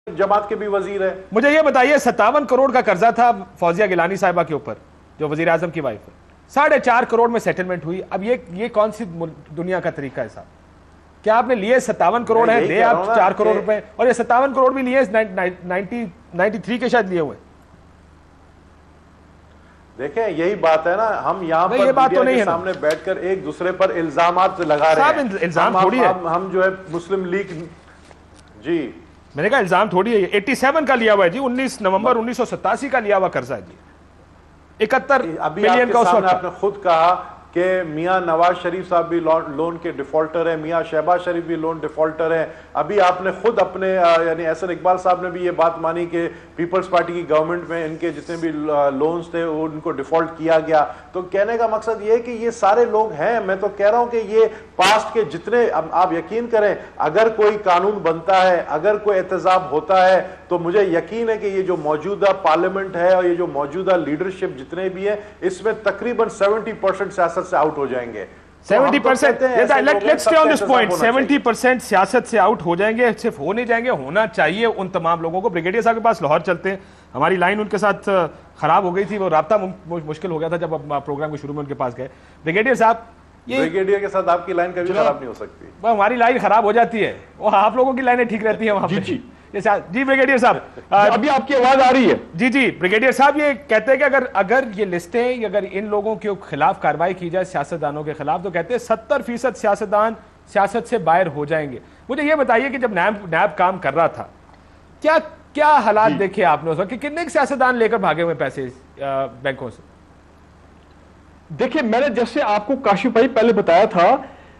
जमात के भी वजीर है। मुझे ये बताइए 57 करोड़ का कर्जा था फौजिया गिलानी साहिबा के ऊपर, जो वजीर आजम की वाइफ है, 4.5 करोड़ में सेटलमेंट हुई। अब ये कौन सी दुनिया का तरीका है साहब? क्या आपने लिए 57 करोड़ है, दे आप 4 करोड़ रुपए, और ये 57 करोड़ भी लिए 93 के शायद लिए हुए। देखें यही बात है ना, हम यहाँ पर ये बात तो नहीं के है सामने बैठकर एक दूसरे पर इल्जामात लगा रहे हैं। इल्जाम थोड़ी है। हम जो है मुस्लिम लीग, जी मैंने कहा इल्जाम थोड़ी है। 87 का लिया हुआ है जी, 19 नवंबर 1987 का लिया हुआ कर्जा है जी, 71 मिलियन का। उस वक्त आपने खुद कहा कि मियां नवाज शरीफ साहब भी लोन के डिफॉल्टर हैं, मियां शहबाज शरीफ भी लोन डिफॉल्टर हैं। अभी आपने खुद अपने यानी एहसन इकबाल साहब ने भी ये बात मानी कि पीपल्स पार्टी की गवर्नमेंट में इनके जितने भी लोन्स थे वो उनको डिफॉल्ट किया गया। तो कहने का मकसद ये है कि ये सारे लोग हैं। मैं तो कह रहा हूं कि ये पास्ट के जितने, आप यकीन करें अगर कोई कानून बनता है, अगर कोई एहतजाब होता है, तो मुझे यकीन है कि ये जो मौजूदा पार्लियामेंट है और ये जो मौजूदा लीडरशिप जितने भी है, इसमें तकरीबन 70% सियासत से आउट हो जाएंगे। 70%, let's stay on this point, 70% सियासत से आउट हो जाएंगे। सिर्फ हो नहीं जाएंगे, होना चाहिए उन तमाम लोगों को। ब्रिगेडियर साहब के पास लाहौर चलते हैं, हमारी लाइन उनके साथ खराब हो गई थी, वो राब्ता मुश्किल हो गया था जब प्रोग्राम के शुरू में उनके पास गए। ब्रिगेडियर साहब, ये ब्रिगेडियर के साथ आपकी लाइन कभी खराब नहीं हो सकती। हमारी लाइन खराब हो जाती है, वो आप लोगों की लाइनें ठीक रहती है वहां पे। जी ब्रिगेडियर साहब, अभी आपकी आवाज आ रही है? जी ब्रिगेडियर साहब, ये कहते हैं कि अगर ये लिस्टें, अगर इन लोगों के खिलाफ कार्रवाई की जाए, सियासतदानों के खिलाफ, तो कहते हैं 70% सियासतदान सियासत से बाहर हो जाएंगे। मुझे ये बताइए कि जब नैब काम कर रहा था, क्या हालात देखे आपने उस वक्त, कि कितने सियासतदान लेकर भागे हुए पैसे बैंकों से? देखिए, मैंने जैसे आपको काशिफ भाई पहले बताया था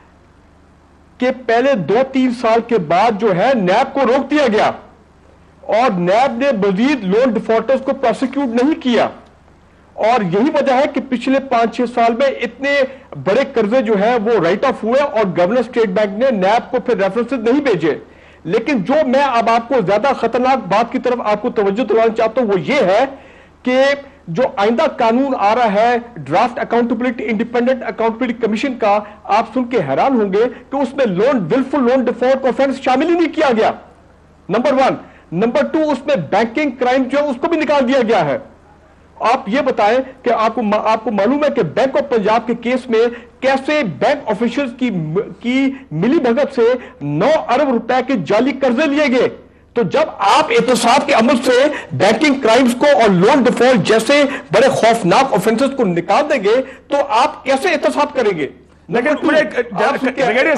कि पहले 2-3 साल के बाद जो है नैब को रोक दिया गया और नैब ने मजीद लोन डिफॉल्टर्स को प्रोसिक्यूट नहीं किया। और यही वजह है कि पिछले 5-6 साल में इतने बड़े कर्जे जो है वो राइट ऑफ हुए और गवर्नर स्टेट बैंक ने नैब को फिर रेफरेंसेस नहीं भेजे। लेकिन जो मैं अब आपको ज्यादा खतरनाक बात की तरफ आपको तवज्जो दिलाना चाहता हूं वो ये है कि जो आइंदा कानून आ रहा है draft accountability independent accountability commission का, आप सुन के हैरान होंगे कि उसमें विलफुल लोन डिफॉल्ट ऑफेंस शामिल ही नहीं किया गया, नंबर 1। नंबर 2, उसमें बैंकिंग क्राइम जो है उसको भी निकाल दिया गया है। आप ये बताएं कि आपको मालूम है कि बैंक ऑफ पंजाब के केस में कैसे बैंक ऑफिशियल्स की मिली भगत से 9 अरब रुपए के जाली कर्जे लिए गए। तो जब आप एहतसाब के अमल से बैंकिंग क्राइम्स को और लोन डिफॉल्ट जैसे बड़े खौफनाक ऑफेंसेस को निकाल देंगे तो आप कैसे एहतसाब करेंगे? लेकिन ब्रिगेडियर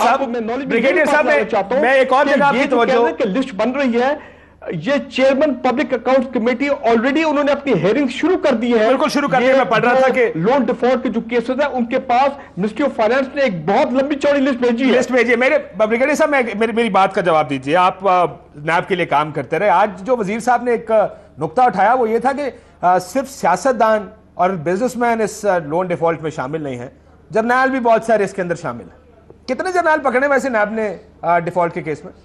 साहब, मैं एक और जगह आपकी तवज्जो की लिस्ट बन रही है। ये chairman public accounts committee already उन्होंने अपनी हेयरिंग शुरू कर दी है। बिल्कुल शुरू कर दी है। मैं पढ़ रहा था कि लोन डिफॉल्ट के जो केसेस हैं उनके पास मिनिस्ट्री ऑफ फाइनेंस ने एक बहुत लंबी चौड़ी लिस्ट भेजी है। मेरे ब्रिगेडियर साहब, मेरी बात का जवाब दीजिए। आप नैब के लिए काम करते रहे। आज जो वजीर साहब ने एक नुक्ता उठाया वो ये था कि सिर्फ सियासतदान और बिजनेसमैन इस लोन डिफॉल्ट में शामिल नहीं है, जर्नैल भी बहुत सारे इसके अंदर शामिल है। कितने जर्नैल पकड़े वैसे नैब ने डिफॉल्ट के केस में?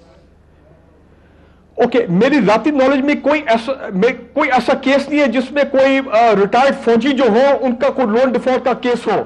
ओके, मेरी राती नॉलेज में कोई ऐसा केस नहीं है जिसमें कोई रिटायर्ड फौजी जो हो उनका कोई लोन डिफॉल्ट का केस हो,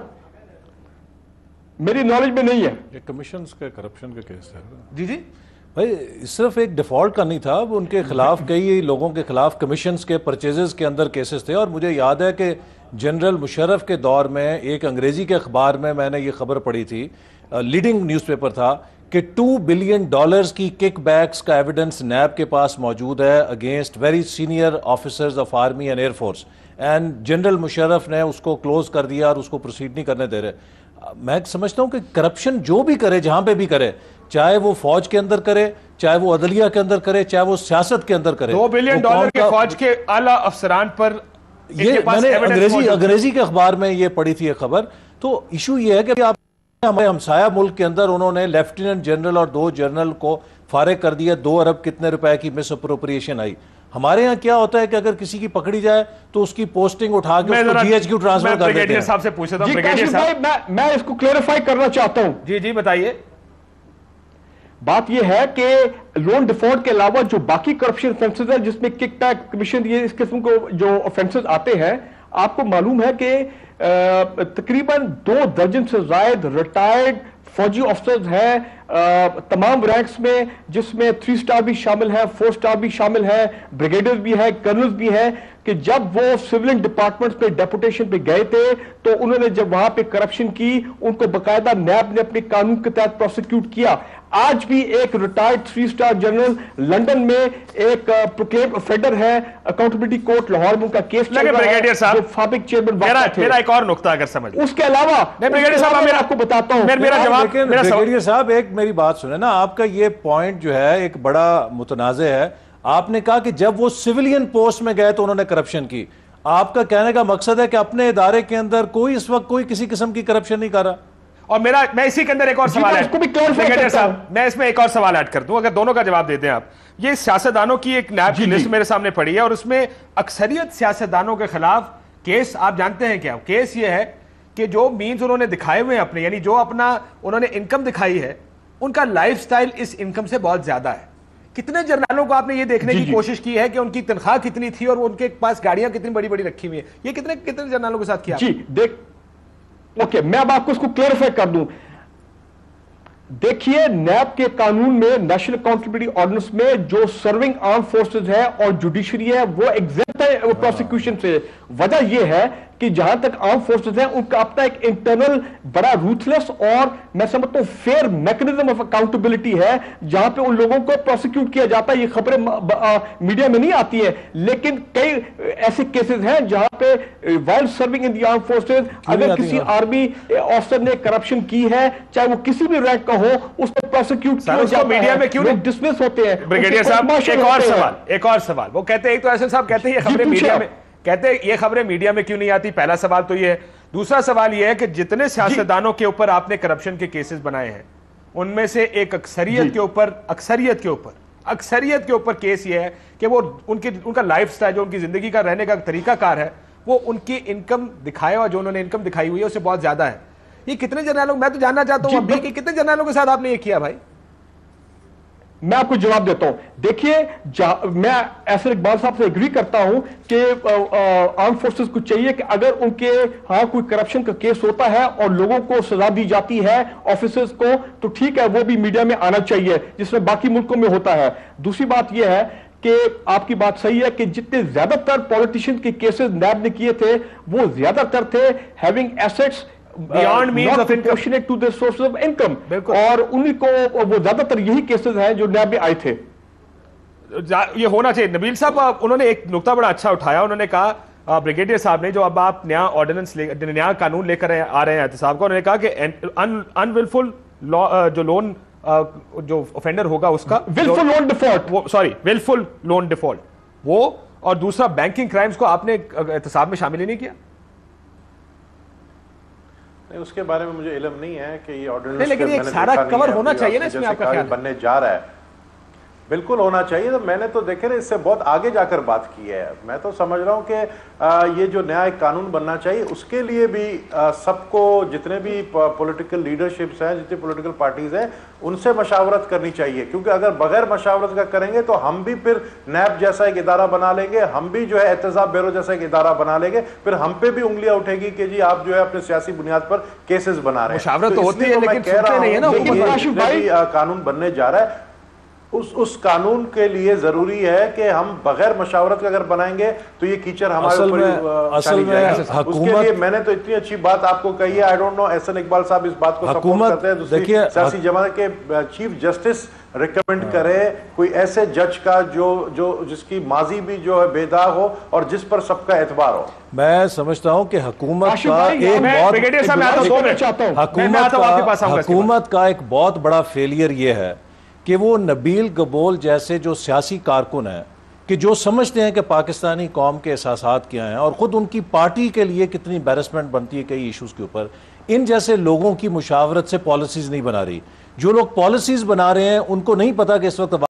मेरी नॉलेज में नहीं है। ये कमीशन के करप्शन का केस है। जी भाई, सिर्फ एक डिफॉल्ट का नहीं था, उनके खिलाफ कई लोगों के खिलाफ कमीशंस के परचेजेस के अंदर केसेस थे। और मुझे याद है कि जनरल मुशर्रफ के दौर में एक अंग्रेजी के अखबार में मैंने ये खबर पढ़ी थी, लीडिंग न्यूज़पेपर था, कि $2 बिलियन की किकबैक्स का एविडेंस नैब के पास मौजूद है against very senior officers of army and air force, and general Musharraf ने उसको क्लोज कर दिया और उसको प्रोसीड नहीं करने दे रहे। मैं समझता हूं कि करप्शन जो भी करे, जहां पे भी करे, चाहे वो फौज के अंदर करे, चाहे वो अदलिया के अंदर करे, चाहे वो सियासत के अंदर करे, $2 बिलियन के फौज के आला अफसरान पर ये मैंने अंग्रेजी के अखबार में ये पढ़ी थी ये खबर। तो इशू ये है कि आप हमारे हमसाया मुल्क के अंदर उन्होंने लेफ्टिनेंट जनरल और 2 जनरल को फारिग कर दिया, 2 अरब कितने रुपए की मिस अप्रोप्रिएशन आई। हमारे यहाँ क्या होता है कि अगर किसी की पकड़ी जाए तो उसकी पोस्टिंग उठा के उसको जीएचक्यू ट्रांसफर कर देते हैं। साहब से पूछा था ब्रिगेडियर साहब, मैं इसको क्लेरिफाई करना चाहता हूं। जी बताइए। बात यह है कि लोन डिफॉल्ट के अलावा जो बाकी करप्शन ऑफेंसेस हैं जिसमें किकबैक कमीशन ये इस किस्म को जो ऑफेंसेस आते हैं, आपको मालूम है कि तकरीबन 2 दर्जन से ज्यादा रिटायर्ड फौजी ऑफिसर्स हैं तमाम रैंक्स में, जिसमें 3 स्टार भी शामिल है, 4 स्टार भी शामिल है, ब्रिगेडियर भी है, कर्नल्स भी है, कि जब वो सिविलियन डिपार्टमेंट्स पे डेपुटेशन पे गए थे तो उन्होंने जब वहां पे करप्शन की, उनको बकायदा नैब ने अपने कानून के तहत प्रोसिक्यूट किया। आज भी एक रिटायर्ड 3 स्टार जनरल लंदन में एक प्रोक्लेम्ड ऑफेंडर है, अकाउंटेबिलिटी कोर्ट लाहौर में उनका केस चल रहा है, जो साबिक चेयरमैन मेरा एक और नुक्ता अगर समझ। उसके अलावा ब्रिगेडियर साहब मैं आपको बताता हूं, मेरा जवाब, ब्रिगेडियर साहब एक मेरी बात सुने ना, आपका ये पॉइंट जो है एक बड़ा मुतनाज़ है। आपने कहा कि जब वो सिविलियन पोस्ट में गए तो उन्होंने करप्शन की। आपका कहने का मकसद है कि अपने इदारे के अंदर कोई इस वक्त कोई किसी किस्म की करप्शन नहीं कर रहा। और मैं इसी के अंदर एक और सवाल मैं इसमें एक और सवाल ऐड कर दूं, अगर दोनों का जवाब दे दें आप। ये सियासतदानों की एक नैब की लिस्ट मेरे सामने पड़ी है और उसमें अक्सरियत सियासतदानों के खिलाफ केस, आप जानते हैं क्या केस ये है कि जो मीन्स उन्होंने दिखाए हुए हैं अपने, यानी जो अपना उन्होंने इनकम दिखाई है, उनका लाइफस्टाइल इस इनकम से बहुत ज्यादा है। कितने जर्नलों को आपने ये देखने की कोशिश की है कि उनकी तनख्वाह कितनी थी और उनके पास गाड़ियां कितनी बड़ी बड़ी रखी हुई है? ये कितने जर्नलों के साथ किया? जी देख, ओके, मैं अब आपको इसको क्लेरिफाई कर दूं। देखिए, नैब के कानून में, नेशनल अकाउंटेबिलिटी ऑर्डिनेंस में, जो सर्विंग आर्म फोर्सेज है और जुडिशरी है वो एग्जेम्प्ट है प्रोसिक्यूशन से। वजह यह है कि जहां तक आर्म फोर्सेज है उनका अपना एक इंटरनल बड़ा रूथलेस और मैं समझता हूं फेयर मैकेनिज्म ऑफ अकाउंटेबिलिटी है, जहां पे उन लोगों को प्रोसिक्यूट किया जाता है। ये खबरें मीडिया में नहीं आती है, लेकिन कई ऐसे केसेस हैं जहां पे while serving in the arm forces अगर किसी आर्मी ऑफिसर ने करप्शन की है, चाहे वो किसी भी रैंक का हो, उसको प्रोसिक्यूट किया जाता है। मीडिया में क्यों डिसमिस होते हैं? ब्रिगेडियर साहब एक और सवाल वो कहते हैं, एक तो एहसन साहब कहते हैं ये खबरें मीडिया में, कहते हैं ये खबरें मीडिया में क्यों नहीं आती? पहला सवाल तो ये है। दूसरा सवाल ये है कि जितने सियासतदानों के ऊपर आपने करप्शन के केसेस बनाए हैं, उनमें से एक अक्सरियत के ऊपर केस ये है कि वो उनका लाइफस्टाइल, जो उनकी जिंदगी का रहने का तरीकाकार है, वो उनकी इनकम दिखाए और जो उन्होंने इनकम दिखाई हुई है उससे बहुत ज्यादा है। ये कितने जर्नलों, मैं तो जानना चाहता हूं अभी कि कितने जर्नलों के साथ आपने ये किया भाई? मैं आपको जवाब देता हूं। देखिए, मैं ऐसे इकबाल साहब से एग्री करता हूं कि आर्म फोर्सेस को चाहिए कि अगर उनके हाँ कोई करप्शन का केस होता है और लोगों को सजा दी जाती है, ऑफिसर्स को, तो ठीक है, वो भी मीडिया में आना चाहिए, जिसमें बाकी मुल्कों में होता है। दूसरी बात यह है कि आपकी बात सही है कि जितने ज्यादातर पॉलिटिशियन के केसेस नैब ने किए थे, वो ज्यादातर थे having assets Beyond means of income, proportionate to their sources of income, और उन्हीं को वो ज्यादातर यही केसेस हैं जो नैब में आए थे। ये होना चाहिए। नबील साहब, उन्होंने एक नुकता बड़ा अच्छा उठाया। उन्होंने कहा, ब्रिगेडियर साहब ने, जो अब आप नया ऑर्डिनेंस नया कानून लेकर आ रहे हैं एहतसाब का, उन्होंने कहा कि अनविलफुल जो लोन जो ऑफेंडर होगा उसका wilful loan default, wilful loan default वो, और दूसरा बैंकिंग क्राइम्स को आपने एहतसाब में शामिल ही नहीं किया। उसके बारे में मुझे इल्म नहीं है कि ये ऑर्डिनेंस, लेकिन ये सारा कवर होना चाहिए ना इसमें, आपका ख्याल बनने जा रहा है? बिल्कुल होना चाहिए। तो मैंने तो देखे ना, इससे बहुत आगे जाकर बात की है। मैं तो समझ रहा हूं कि ये जो नया एक कानून बनना चाहिए, उसके लिए भी सबको, जितने भी पॉलिटिकल लीडरशिप्स हैं, जितनी पॉलिटिकल पार्टीज हैं, उनसे मशावरत करनी चाहिए। क्योंकि अगर बगैर मशावरत का करेंगे तो हम भी फिर नैब जैसा एक इदारा बना लेंगे, हम भी जो है एहतसाब ब्यूरो जैसा एक इदारा बना लेंगे, फिर हम पे भी उंगलियां उठेगी कि जी आप जो है अपने सियासी बुनियाद पर केसेस बना रहे हैं। मशावरत तो होती है, लेकिन सुनते नहीं है ना। कानून बनने जा रहा है, उस कानून के लिए जरूरी है कि हम बगैर मशावरत का अगर बनाएंगे तो ये कीचड़ हमारे ऊपर असल में उसके लिए मैंने तो इतनी अच्छी बात आपको कही है। I don't know Ehsan Iqbal sahab इस बात को सपोर्ट करते हैं। दूसरी सियासी जमात के चीफ जस्टिस रिकमेंड करे कोई ऐसे जज का जो जिसकी माजी भी जो है बेदाग हो और जिस पर सबका एतबार हो। मैं समझता हूं कि हुकूमत का एक बहुत बड़ा फेलियर ये है कि वो नबील गबोल जैसे जो सियासी कारकुन हैं कि जो समझते हैं कि पाकिस्तानी कौम के एहसासात क्या हैं और ख़ुद उनकी पार्टी के लिए कितनी एम्बैरसमेंट बनती है कई इशूज़ के ऊपर, इन जैसे लोगों की मुशावरत से पॉलिसीज़ नहीं बना रही। जो लोग पॉलिसीज़ बना रहे हैं उनको नहीं पता कि इस वक्त